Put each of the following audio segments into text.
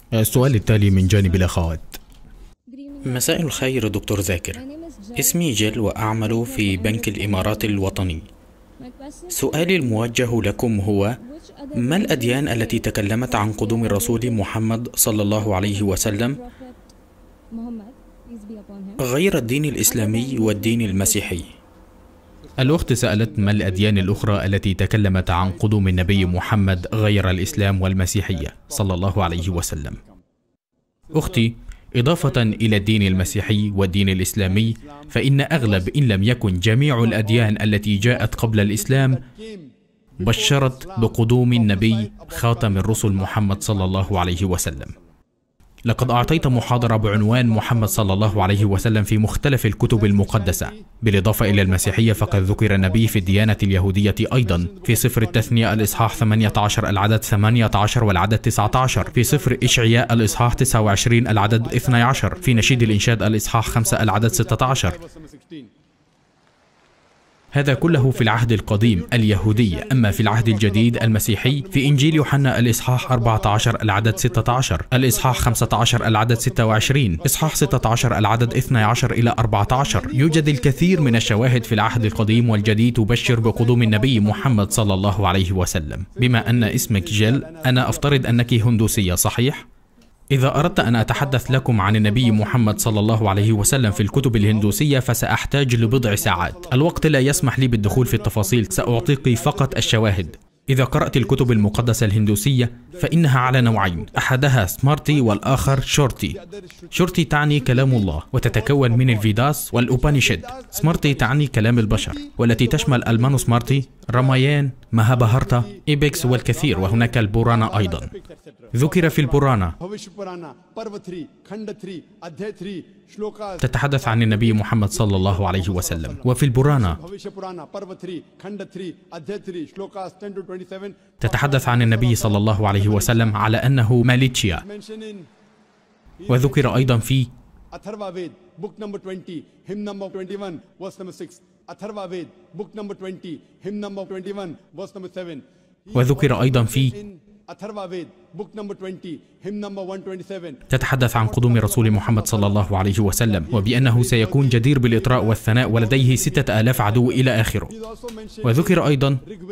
السؤال التالي من جانب الأخوات. مساء الخير دكتور ذاكر. اسمي جيل وأعمل في بنك الإمارات الوطني. سؤالي الموجه لكم هو: ما الأديان التي تكلمت عن قدوم الرسول محمد صلى الله عليه وسلم غير الدين الإسلامي والدين المسيحي؟ الأخت سألت: ما الأديان الأخرى التي تكلمت عن قدوم النبي محمد غير الإسلام والمسيحية صلى الله عليه وسلم؟ أختي، إضافة إلى الدين المسيحي والدين الإسلامي، فإن أغلب إن لم يكن جميع الأديان التي جاءت قبل الإسلام بشرت بقدوم النبي خاتم الرسل محمد صلى الله عليه وسلم. لقد أعطيت محاضرة بعنوان محمد صلى الله عليه وسلم في مختلف الكتب المقدسة. بالإضافة إلى المسيحية فقد ذكر النبي في الديانة اليهودية أيضا، في سفر التثنية الإصحاح 18 العدد 18 والعدد 19، في سفر إشعياء الإصحاح 29 العدد 12، في نشيد الإنشاد الإصحاح 5 العدد 16. هذا كله في العهد القديم اليهودي. أما في العهد الجديد المسيحي في إنجيل يوحنا الإصحاح 14 العدد 16، الإصحاح 15 العدد 26، إصحاح 16 العدد 12 إلى 14، يوجد الكثير من الشواهد في العهد القديم والجديد تبشر بقدوم النبي محمد صلى الله عليه وسلم. بما أن اسمك جيل، أنا أفترض أنك هندوسية، صحيح؟ إذا أردت أن أتحدث لكم عن النبي محمد صلى الله عليه وسلم في الكتب الهندوسية فسأحتاج لبضع ساعات. الوقت لا يسمح لي بالدخول في التفاصيل، سأعطيك فقط الشواهد. إذا قرأت الكتب المقدسة الهندوسية فإنها على نوعين، أحدها سمارتي والآخر شورتي. شورتي تعني كلام الله وتتكون من الفيداس والأوبانيشد. سمارتي تعني كلام البشر والتي تشمل المانوسمارتي، رامايان، مهابهارتا، إيبكس والكثير، وهناك البورانا أيضا. ذكر في البورانا تتحدث عن النبي محمد صلى الله عليه وسلم، وفي البورانا تتحدث عن النبي صلى الله عليه وسلم على أنه ماليتشيا. وذكر أيضا في وذكر أيضا في تتحدث عن قدوم رسول محمد صلى الله عليه وسلم، وبأنه سيكون جدير بالإطراء والثناء ولديه 6000 عدو إلى آخره. وذكر أيضا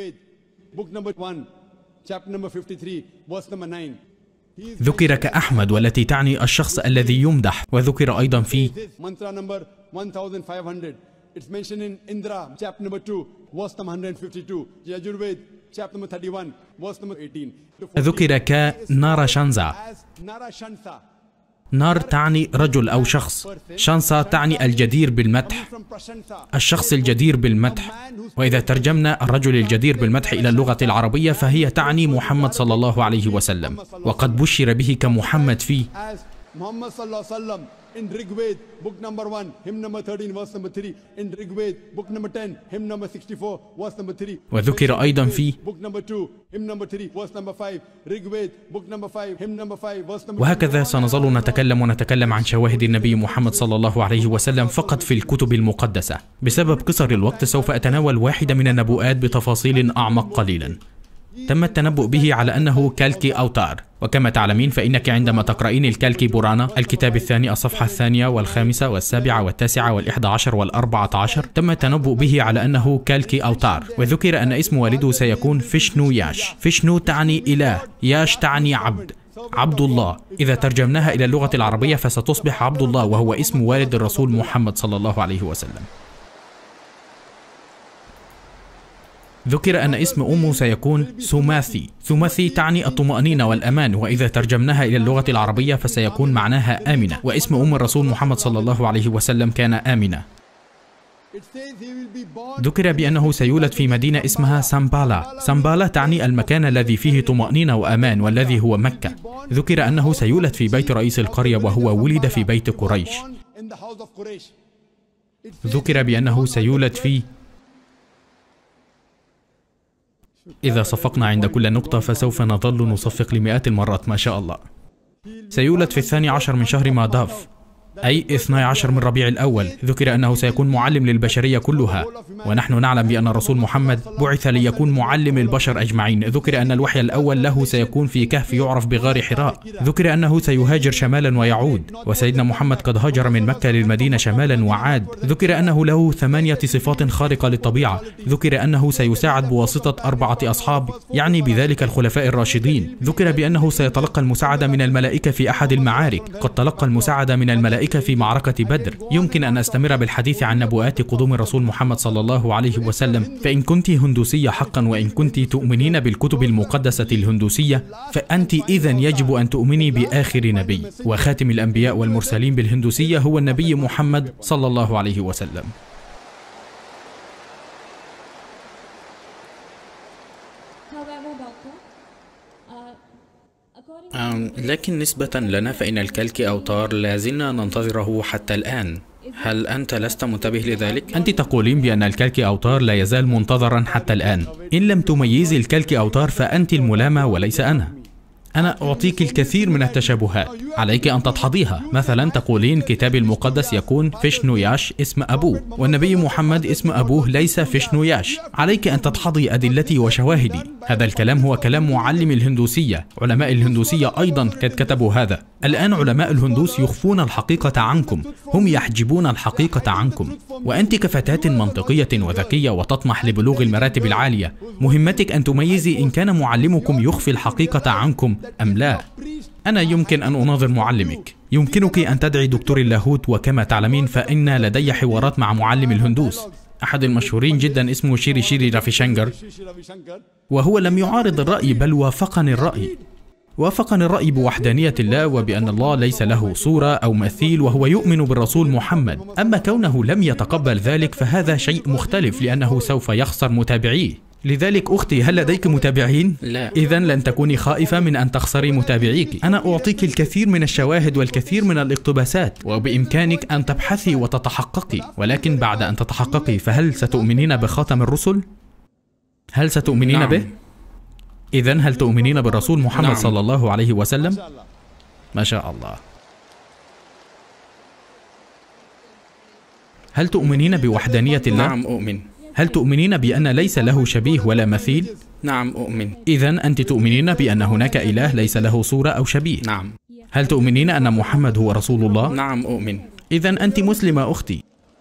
ذكر كأحمد والتي تعني الشخص الذي يمدح. وذكر أيضا في ذكر كنار شانزا. نار تعني رجل أو شخص، شانسا تعني الجدير بالمدح، الشخص الجدير بالمدح. وإذا ترجمنا الرجل الجدير بالمدح إلى اللغة العربية فهي تعني محمد صلى الله عليه وسلم، وقد بشر به كمحمد في محمد صلى الله عليه وسلم in Rigved book number 1 hymn number 13 verse number 3 in Rigved book number 10 hymn number 64 verse number 3. وذكر أيضا في book number 2 hymn number 3 verse number 5 Rigved book number 5 hymn number 5 verse number. وهكذا سنظل نتكلم عن شواهد النبي محمد صلى الله عليه وسلم فقط في الكتب المقدسة. بسبب قصر الوقت سوف أتناول واحدة من النبوءات بتفاصيل أعمق قليلا. تم التنبؤ به على أنه كالكي أوتار، وكما تعلمين فإنك عندما تقرأين الكالكي بورانا الكتاب الثاني الصفحة 2 و5 و7 و9 و11 و14 تم التنبؤ به على أنه كالكي أوتار. وذكر أن اسم والده سيكون فيشنو ياش. فيشنو تعني إله، ياش تعني عبد، عبد الله. إذا ترجمناها إلى اللغة العربية فستصبح عبد الله، وهو اسم والد الرسول محمد صلى الله عليه وسلم. ذكر أن اسم أمه سيكون سوماثي. سوماثي تعني الطمأنينة والأمان، وإذا ترجمناها إلى اللغة العربية فسيكون معناها آمنة، واسم أم الرسول محمد صلى الله عليه وسلم كان آمنة. ذكر بأنه سيولد في مدينة اسمها سامبالا. سامبالا تعني المكان الذي فيه طمأنينة وأمان، والذي هو مكة. ذكر أنه سيولد في بيت رئيس القرية، وهو ولد في بيت قريش. ذكر بأنه سيولد في إذا صفقنا عند كل نقطة فسوف نظل نصفق لمئات المرات ما شاء الله. سيولد في 12 من شهر ماداف. أي 12 من ربيع الأول. ذكر أنه سيكون معلم للبشرية كلها، ونحن نعلم بأن الرسول محمد بعث ليكون معلم للبشر أجمعين. ذكر أن الوحي الأول له سيكون في كهف يعرف بغار حراء. ذكر أنه سيهاجر شمالا ويعود، وسيدنا محمد قد هاجر من مكة للمدينة شمالا وعاد. ذكر أنه له 8 صفات خارقة للطبيعة. ذكر أنه سيساعد بواسطة 4 أصحاب، يعني بذلك الخلفاء الراشدين. ذكر بأنه سيتلقى المساعدة من الملائكة في أحد المعارك، قد تلقى المساعدة من الملائكة في معركة بدر. يمكن أن أستمر بالحديث عن نبوءات قدوم الرسول محمد صلى الله عليه وسلم. فإن كنت هندوسية حقا وإن كنت تؤمنين بالكتب المقدسة الهندوسية، فأنت إذن يجب أن تؤمني بآخر نبي وخاتم الأنبياء والمرسلين بالهندوسية هو النبي محمد صلى الله عليه وسلم. لكن نسبة لنا فإن الكلكي أوتار لازلنا ننتظره حتى الآن. هل أنت لست منتبه لذلك؟ أنت تقولين بأن الكلكي أوتار لا يزال منتظرا حتى الآن. إن لم تميزي الكلكي أوتار فأنت الملامة وليس أنا. أنا أعطيك الكثير من التشابهات، عليك أن تدحضيها. مثلا تقولين كتابي المقدس يكون فيشنوياش اسم أبوه، والنبي محمد اسم أبوه ليس فيشنوياش. عليك أن تدحضي أدلتي وشواهدي. هذا الكلام هو كلام معلم الهندوسية. علماء الهندوسية أيضا قد كتبوا هذا. الآن علماء الهندوس يخفون الحقيقة عنكم، هم يحجبون الحقيقة عنكم. وأنت كفتاة منطقية وذكية وتطمح لبلوغ المراتب العالية، مهمتك أن تميزي إن كان معلمكم يخفي الحقيقة عنكم أم لا. أنا يمكن أن أناظر معلمك، يمكنك أن تدعي دكتور اللاهوت، وكما تعلمين فإن لدي حوارات مع معلم الهندوس أحد المشهورين جدا اسمه شيري شيري رافي شانكر، وهو لم يعارض الرأي بل وافقني الرأي. وافقني الرأي بوحدانية الله وبأن الله ليس له صورة أو مثيل، وهو يؤمن بالرسول محمد. أما كونه لم يتقبل ذلك فهذا شيء مختلف، لأنه سوف يخسر متابعيه. لذلك أختي، هل لديك متابعين؟ لا. إذن لن تكوني خائفة من أن تخسري متابعيك. أنا أعطيك الكثير من الشواهد والكثير من الاقتباسات، وبإمكانك أن تبحثي وتتحققي. ولكن بعد أن تتحققي فهل ستؤمنين بخاتم الرسل؟ هل ستؤمنين نعم. به؟ إذن هل تؤمنين بالرسول محمد نعم. صلى الله عليه وسلم؟ ما شاء الله. هل تؤمنين بوحدانية الله؟ نعم أؤمن. هل تؤمنين بأن ليس له شبيه ولا مثيل؟ نعم أؤمن. إذن أنت تؤمنين بأن هناك إله ليس له صورة أو شبيه؟ نعم. هل تؤمنين أن محمد هو رسول الله؟ نعم أؤمن. إذن أنت مسلمة أختي.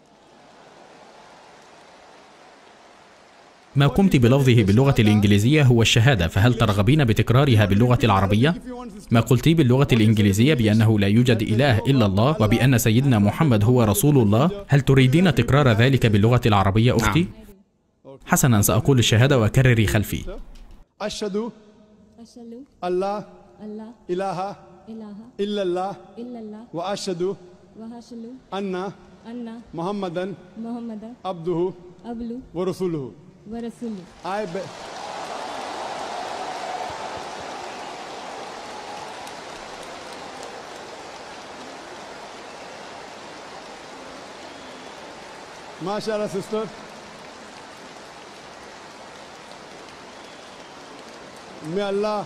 ما قمت بلفظه باللغة الإنجليزية هو الشهادة، فهل ترغبين بتكرارها باللغة العربية؟ ما قلتي باللغة الإنجليزية بأنه لا يوجد إله إلا الله وبأن سيدنا محمد هو رسول الله، هل تريدين تكرار ذلك باللغة العربية أختي؟ نعم. حسنا، سأقول الشهادة وكرري خلفي. أشهد أن لا إله إلا الله وأشهد أن محمدا عبده ورسوله. ما شاء الله sister. May Allah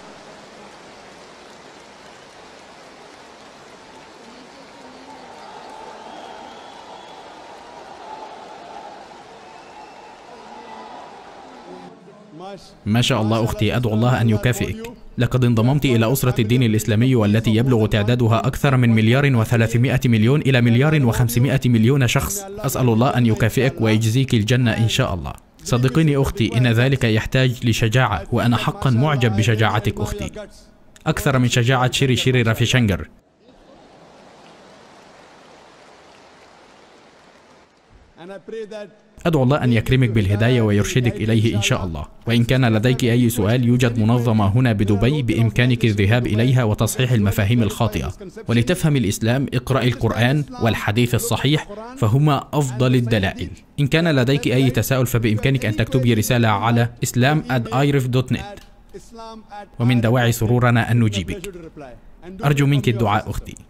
ما شاء الله أختي، أدعو الله أن يكافئك. لقد انضممت إلى أسرة الدين الإسلامي والتي يبلغ تعدادها أكثر من 1,300,000,000 إلى 1,500,000,000 شخص. أسأل الله أن يكافئك ويجزيك الجنة إن شاء الله. صدقيني أختي، إن ذلك يحتاج لشجاعة، وأنا حقا معجب بشجاعتك أختي، أكثر من شجاعة شيري شيري رافي شانكر. أدعو الله أن يكرمك بالهداية ويرشدك إليه إن شاء الله. وإن كان لديك أي سؤال، يوجد منظمة هنا بدبي بإمكانك الذهاب إليها وتصحيح المفاهيم الخاطئة. ولتفهم الإسلام، اقرأي القرآن والحديث الصحيح، فهما أفضل الدلائل. إن كان لديك أي تساؤل فبإمكانك أن تكتبي رسالة على islam@irif.net، ومن دواعي سرورنا أن نجيبك. أرجو منك الدعاء أختي.